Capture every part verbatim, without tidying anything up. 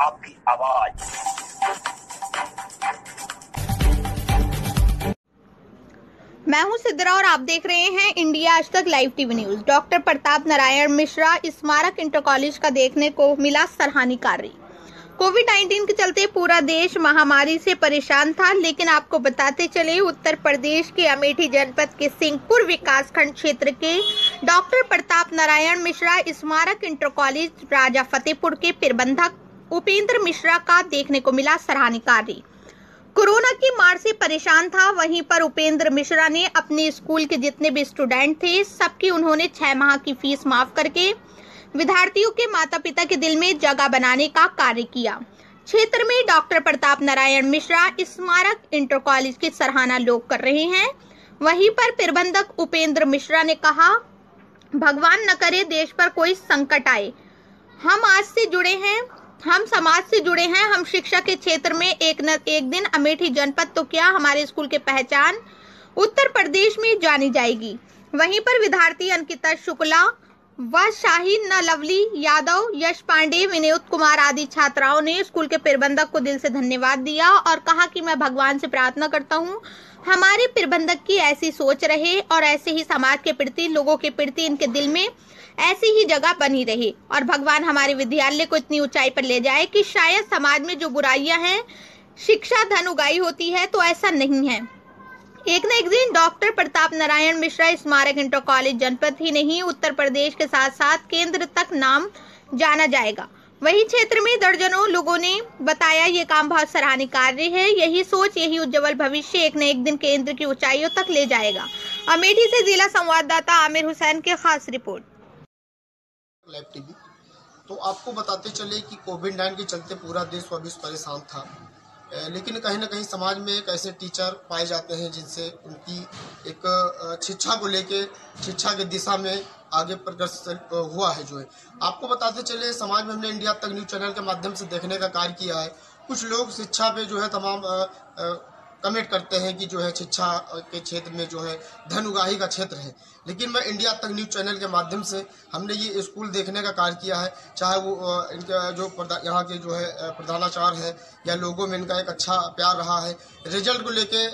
आपकी आवाज। मैं हूं सिद्धरा और आप देख रहे हैं India Aaj Tak live TV news. Doctor Pratap Narayan Mishra स्मारक इंटर कॉलेज का देखने को मिला सराहनीय कार्य। कोविड नाइन्टीन के चलते पूरा देश महामारी से परेशान था, लेकिन आपको बताते चले उत्तर प्रदेश के अमेठी जनपद के सिंहपुर विकासखंड क्षेत्र के डॉक्टर प्रताप नारायण मिश्रा स्मारक इंटर कॉलेज राजा फतेहपुर के प्रबंधक उपेंद्र मिश्रा का देखने को मिला सराहनीय कार्य। कोरोना की मार से परेशान था, वहीं पर उपेंद्र मिश्रा ने अपने स्कूल के जितने भी स्टूडेंट थे सबकी उन्होंने छह माह की फीस माफ करके विद्यार्थियों के माता पिता के दिल में जगह बनाने का कार्य किया। क्षेत्र में डॉक्टर प्रताप नारायण मिश्रा स्मारक इंटर कॉलेज की सराहना लोग कर रहे हैं। वहीं पर प्रबंधक उपेंद्र मिश्रा ने कहा, भगवान न करे देश पर कोई संकट आए। हम आज से जुड़े हैं, हम समाज से जुड़े हैं। हम शिक्षा के क्षेत्र में एक न एक दिन अमेठी जनपद तो क्या हमारे स्कूल की पहचान उत्तर प्रदेश में जानी जाएगी। वहीं पर विद्यार्थी अंकिता शुक्ला व शाहीन न लवली यादव, यश पांडे, विनोद कुमार आदि छात्राओं ने स्कूल के प्रबंधक को दिल से धन्यवाद दिया और कहा कि मैं भगवान से प्रार्थना करता हूं हमारे प्रबंधक की ऐसी सोच रहे और ऐसे ही समाज के प्रति, लोगों के प्रति इनके दिल में ऐसी ही जगह बनी रहे और भगवान हमारे विद्यालय को इतनी ऊंचाई पर ले जाए कि शायद समाज में जो बुराइयां हैं, शिक्षा धन उगाई होती है, तो ऐसा नहीं है। एक न एक दिन डॉक्टर प्रताप नारायण मिश्रा स्मारक इंटर कॉलेज जनपद ही नहीं उत्तर प्रदेश के साथ साथ केंद्र तक नाम जाना जाएगा। वही क्षेत्र में दर्जनों लोगों ने बताया ये काम बहुत सराहनीय कार्य है। यही सोच, यही उज्जवल भविष्य एक न एक दिन केंद्र की ऊंचाइयों तक ले जाएगा। अमेठी से जिला संवाददाता आमिर हुसैन की खास रिपोर्ट। Live TV. तो आपको बताते चले कि कोविड नाइन्टीन के चलते पूरा देश व विश्व परेशान था, लेकिन कहीं ना कहीं समाज में एक ऐसे टीचर पाए जाते हैं जिनसे उनकी एक शिक्षा को लेके, शिक्षा की दिशा में आगे प्रगति हुआ है। जो है आपको बताते चले, समाज में हमने इंडिया तक न्यूज चैनल के माध्यम से देखने का कार्य किया है। कुछ लोग शिक्षा पे जो है तमाम आ, आ, कमेंट करते हैं कि जो है शिक्षा के क्षेत्र में जो है धन उगाही का क्षेत्र है, लेकिन मैं इंडिया तक न्यूज चैनल के माध्यम से हमने ये स्कूल देखने का कार्य किया है। चाहे वो इनका जो यहाँ के जो है प्रधानाचार्य है या लोगों में इनका एक अच्छा प्यार रहा है, रिजल्ट को लेके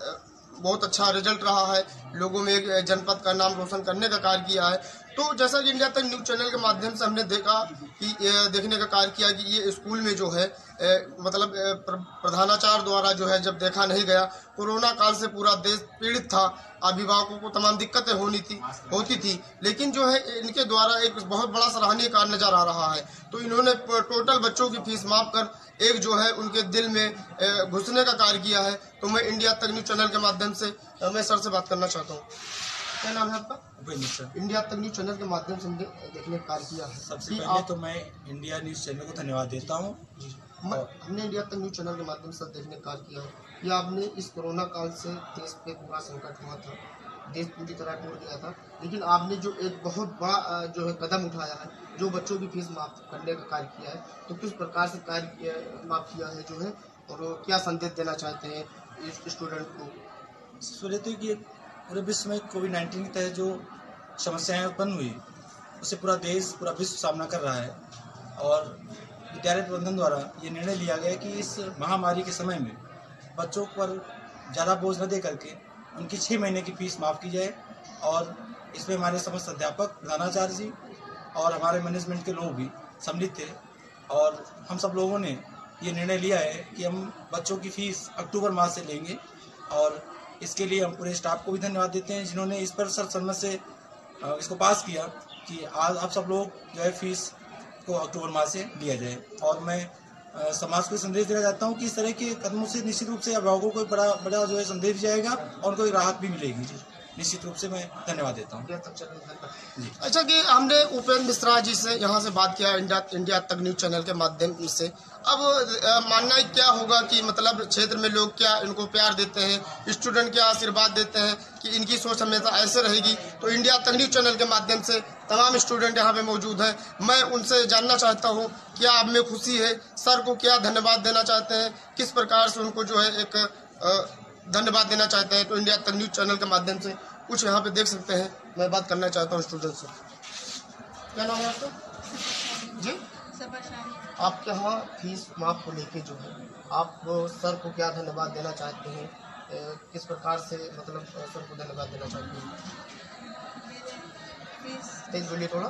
बहुत अच्छा रिजल्ट रहा है, लोगों में एक जनपद का नाम रोशन करने का कार्य किया है। तो जैसा कि इंडिया तक न्यूज चैनल के माध्यम से हमने देखा कि देखने का कार्य किया कि ये स्कूल में जो है ए, मतलब प्रधानाचार्य द्वारा जो है जब देखा नहीं गया, कोरोना काल से पूरा देश पीड़ित था, अभिभावकों को तमाम दिक्कतें होनी थी होती थी, लेकिन जो है इनके द्वारा एक बहुत बड़ा सराहनीय कार्य नजर आ रहा है। तो इन्होंने टोटल बच्चों की फीस माफ कर एक जो है उनके दिल में घुसने का कार्य किया है। तो मैं इंडिया तक न्यूज चैनल के माध्यम से मैं सर से बात करना चाहता हूँ। क्या नाम है आपका? Upendra sir. India Tak news channel के माध्यम से हमने देखने का कार्य किया है। सबसे पहले आप... तो मैं इंडिया न्यूज चैनल को धन्यवाद देता हूँ। हमने इंडिया तक न्यूज चैनल के माध्यम से देखने का कार्य किया है कि आपने इस कोरोना काल से देश पे पूरा संकट हुआ था, देश पूरी तरह टूट गया था, लेकिन आपने जो एक बहुत बड़ा जो है कदम उठाया है, जो बच्चों की फीस माफ करने का कार्य किया है, तो किस प्रकार से कार्य माफ किया है जो है, और क्या संदेश देना चाहते हैं इस स्टूडेंट को? इसलिए तो कि पूरे विश्व में कोविड नाइन्टीन के तहत जो समस्याएं उत्पन्न हुई उससे पूरा देश, पूरा विश्व सामना कर रहा है और विद्यालय प्रबंधन द्वारा ये निर्णय लिया गया कि इस महामारी के समय में बच्चों पर ज़्यादा बोझ न दे करके उनकी छः महीने की फीस माफ़ की जाए। और इसमें हमारे समस्त अध्यापक, प्रधानाचार्य जी और हमारे मैनेजमेंट के लोग भी सम्मिलित थे और हम सब लोगों ने ये निर्णय लिया है कि हम बच्चों की फ़ीस अक्टूबर माह से लेंगे और इसके लिए हम पूरे स्टाफ को भी धन्यवाद देते हैं जिन्होंने इस पर सर्वसम्मत से इसको पास किया कि आज आप सब लोग जो है फीस को अक्टूबर माह से लिया जाए। और मैं आ, समाज को संदेश देना चाहता हूँ कि इस तरह के कदमों से निश्चित रूप से अभिभावकों को बड़ा बड़ा जो है संदेश जाएगा और उनको एक राहत भी मिलेगी। निश्चित रूप से मैं धन्यवाद देता हूँ। अच्छा कि हमने उपेंद्र मिश्रा जी से यहाँ से बात किया India India Tak news channel के माध्यम से। अब मानना क्या होगा कि मतलब क्षेत्र में लोग क्या इनको प्यार देते हैं, स्टूडेंट क्या आशीर्वाद देते हैं कि इनकी सोच हमेशा ऐसे रहेगी। तो इंडिया तक न्यूज चैनल के माध्यम से तमाम स्टूडेंट यहाँ पे मौजूद हैं, मैं उनसे जानना चाहता हूँ क्या आप में खुशी है, सर को क्या धन्यवाद देना चाहते हैं, किस प्रकार से उनको जो है एक धन्यवाद देना चाहते हैं। तो इंडिया तक न्यूज चैनल के माध्यम से कुछ यहाँ पे देख सकते हैं। मैं बात करना चाहता हूँ स्टूडेंट से। क्या नाम है आपका? जी आपके यहाँ फीस माफ को लेके जो है आप सर को क्या धन्यवाद देना चाहते हैं, किस प्रकार से मतलब सर को धन्यवाद देना चाहते हैं? तेज बोलिए थोड़ा।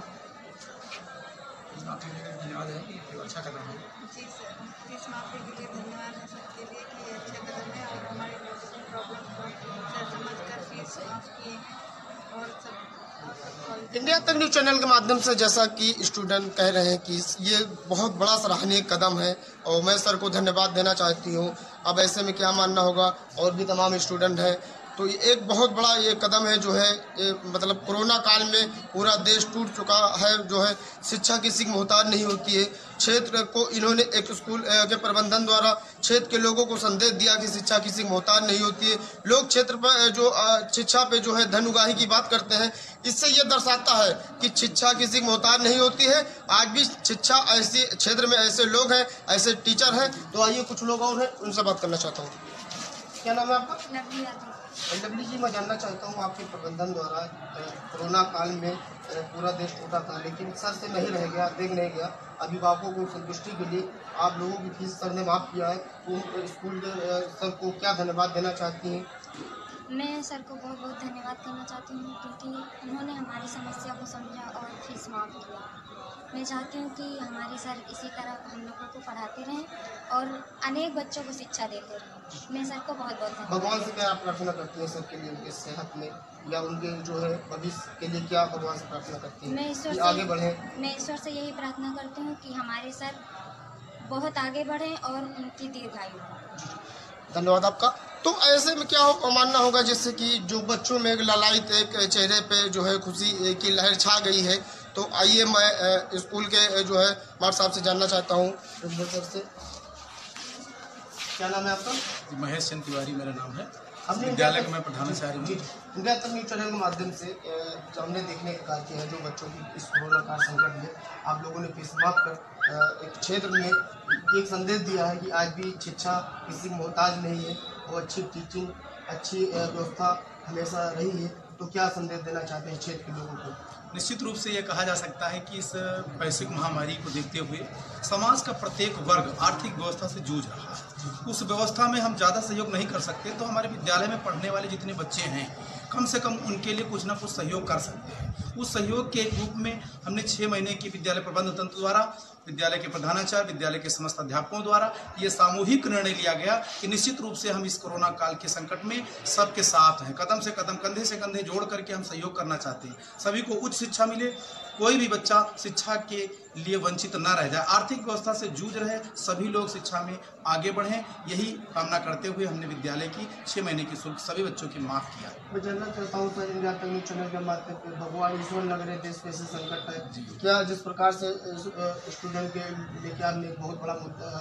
धन्यवाद है, अच्छा कर रहा हूँ। जी सर, फीस माफी के लिए धन्यवाद है सर के लिए कि ये अच्छा कदम है और हमारे लोगों की प्रॉब्लम को सर समझकर फीस माफ किए हैं और सब। इंडिया तक न्यूज चैनल के माध्यम से जैसा कि स्टूडेंट कह रहे हैं कि ये बहुत बड़ा सराहनीय कदम है और मैं सर को धन्यवाद देना चाहती हूँ। अब ऐसे में क्या मानना होगा, और भी तमाम स्टूडेंट हैं, तो ये एक बहुत बड़ा ये कदम है जो है ये मतलब कोरोना काल में पूरा देश टूट चुका है, जो है शिक्षा किसी की मोहताज नहीं होती है। क्षेत्र को इन्होंने एक स्कूल के प्रबंधन द्वारा क्षेत्र के लोगों को संदेश दिया कि शिक्षा किसी की मोहताज नहीं होती है। लोग क्षेत्र पर जो शिक्षा पे जो है धन उगाही की बात करते हैं, इससे ये दर्शाता है कि शिक्षा किसी की मोहताज नहीं होती है। आज भी शिक्षा ऐसी क्षेत्र में ऐसे लोग हैं, ऐसे टीचर हैं। तो आइए कुछ लोग और हैं, उनसे बात करना चाहता हूँ। क्या नाम है आपका? लवली जी, मैं जानना चाहता हूँ आपके प्रबंधन द्वारा कोरोना काल में पूरा देश टूटा था, लेकिन सर से नहीं रह गया, देख नहीं गया। अभिभावकों को संतुष्टि के लिए आप लोगों की फीस सर ने माफ़ किया है, तो स्कूल के सर को क्या धन्यवाद देना चाहती हैं? मैं सर को बहुत बहुत धन्यवाद करना चाहती हूँ क्योंकि उन्होंने हमारी समस्या को समझा और फीस माफ़ किया। मैं चाहती हूँ कि हमारे सर इसी तरह हम लोगों को पढ़ाते रहें और अनेक बच्चों को शिक्षा देते रहें। मैं सर को बहुत बहुत धन्यवाद। भगवान से क्या प्रार्थना करती हैं सर के लिए, उनके सेहत में या उनके जो है भविष्य के लिए क्या भगवान से प्रार्थना करती हैं? मैं ईश्वर से आगे बढ़े। मैं ईश्वर से यही प्रार्थना करती हूँ कि हमारे सर बहुत आगे बढ़ें और उनकी दीर्घायु हो। धन्यवाद आपका। तो ऐसे में क्या हो, मानना होगा जैसे कि जो बच्चों में एक लालायित एक चेहरे पे जो है खुशी की लहर छा गई है। तो आइए मैं स्कूल के जो है मार साहब से जानना चाहता हूँ, सर से। क्या नाम है आपका? महेश चंद तिवारी मेरा नाम है। हमने विद्यालय में प्रधानाचार्य हूँ। इंडिया तक न्यूज चैनल के माध्यम से हमने देखने का कार्य किया है, जो बच्चों की इस कोरोना काल संकट में आप लोगों ने फीस माफ कर एक क्षेत्र में एक संदेश दिया है कि आज भी शिक्षा किसी की मोहताज नहीं है और अच्छी टीचिंग, अच्छी व्यवस्था हमेशा रही है। तो क्या संदेश देना चाहते हैं क्षेत्र के लोगों को? निश्चित रूप से ये कहा जा सकता है कि इस वैश्विक महामारी को देखते हुए समाज का प्रत्येक वर्ग आर्थिक व्यवस्था से जूझ रहा है। उस व्यवस्था में हम ज़्यादा सहयोग नहीं कर सकते, तो हमारे विद्यालय में पढ़ने वाले जितने बच्चे हैं कम से कम उनके लिए कुछ ना कुछ सहयोग कर सकते हैं। उस सहयोग के रूप में हमने छः महीने की विद्यालय प्रबंधन तंत्र द्वारा, विद्यालय के प्रधानाचार्य, विद्यालय के समस्त अध्यापकों द्वारा ये सामूहिक निर्णय लिया गया कि निश्चित रूप से हम इस कोरोना काल के संकट में सबके साथ हैं। कदम से कदम, कंधे से कंधे जोड़ करके हम सहयोग करना चाहते हैं। सभी को उच्च शिक्षा मिले, कोई भी बच्चा शिक्षा के लिए वंचित न रह जाए, आर्थिक व्यवस्था से जूझ रहे सभी लोग शिक्षा में आगे बढ़ें, यही कामना करते हुए हमने विद्यालय की छः महीने की शुल्क सभी बच्चों की माफ़ किया। मैं जानना चाहता हूँ sir, India Tak news channel के माध्यम से भगवान ईश्वर लग रहे देश में ऐसे संकट है, क्या जिस प्रकार से स्टूडेंट के लेके आपने बहुत बड़ा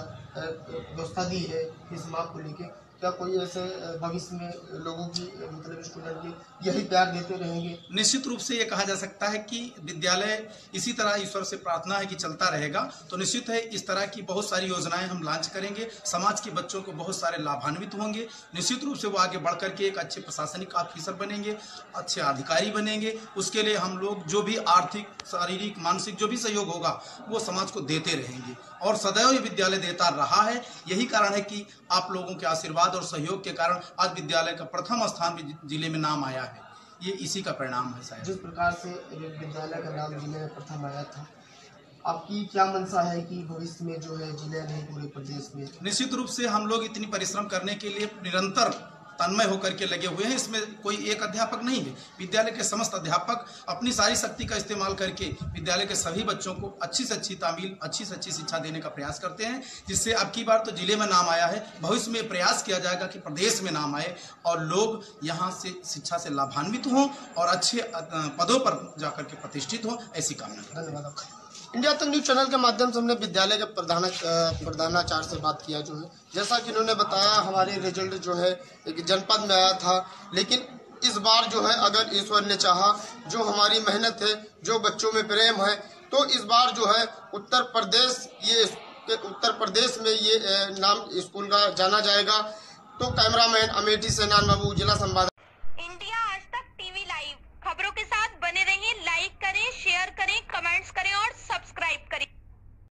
व्यवस्था दी है इस माफ को लेके, क्या कोई ऐसे भविष्य में लोगों की मतलब स्टूडेंट की यही प्यार देते रहेंगे? निश्चित रूप से ये कहा जा सकता है कि विद्यालय इसी तरह ईश्वर से प्रार्थना है कि चलता रहेगा। तो निश्चित है इस तरह की बहुत सारी योजनाएं हम लॉन्च करेंगे, समाज के बच्चों को बहुत सारे लाभान्वित होंगे। निश्चित रूप से वो आगे बढ़ करके एक अच्छे प्रशासनिक ऑफिसर बनेंगे, अच्छे अधिकारी बनेंगे। उसके लिए हम लोग जो भी आर्थिक, शारीरिक, मानसिक जो भी सहयोग होगा वो समाज को देते रहेंगे और सदैव ये विद्यालय देता रहा है। यही कारण है कि आप लोगों के आशीर्वाद और सहयोग के कारण आज विद्यालय का प्रथम स्थान जिले में नाम आया है। ये इसी का परिणाम है शायद। जिस प्रकार से विद्यालय का नाम जिले में प्रथम आया था, आपकी क्या मंशा है कि भविष्य में जो है जिले नहीं पूरे प्रदेश में? निश्चित रूप से हम लोग इतनी परिश्रम करने के लिए निरंतर तन्मय होकर के लगे हुए हैं। इसमें कोई एक अध्यापक नहीं है, विद्यालय के समस्त अध्यापक अपनी सारी शक्ति का इस्तेमाल करके विद्यालय के सभी बच्चों को अच्छी से अच्छी तामील, अच्छी से अच्छी शिक्षा देने का प्रयास करते हैं, जिससे अब की बार तो जिले में नाम आया है। भविष्य में प्रयास किया जाएगा कि प्रदेश में नाम आए और लोग यहाँ से शिक्षा से लाभान्वित हों और अच्छे पदों पर जाकर के प्रतिष्ठित हों, ऐसी कामना। धन्यवाद आपका। इंडिया तक न्यूज चैनल के माध्यम से हमने विद्यालय के प्रधान प्रधानाचार्य से बात किया, जो है जैसा कि उन्होंने बताया हमारे रिजल्ट जो है एक जनपद में आया था, लेकिन इस बार जो है अगर ईश्वर ने चाहा, जो हमारी मेहनत है, जो बच्चों में प्रेम है, तो इस बार जो है उत्तर प्रदेश ये उत्तर प्रदेश में ये नाम स्कूल का जाना जाएगा। तो कैमरामैन अमेठी से नान बाबू, जिला संवाददाता।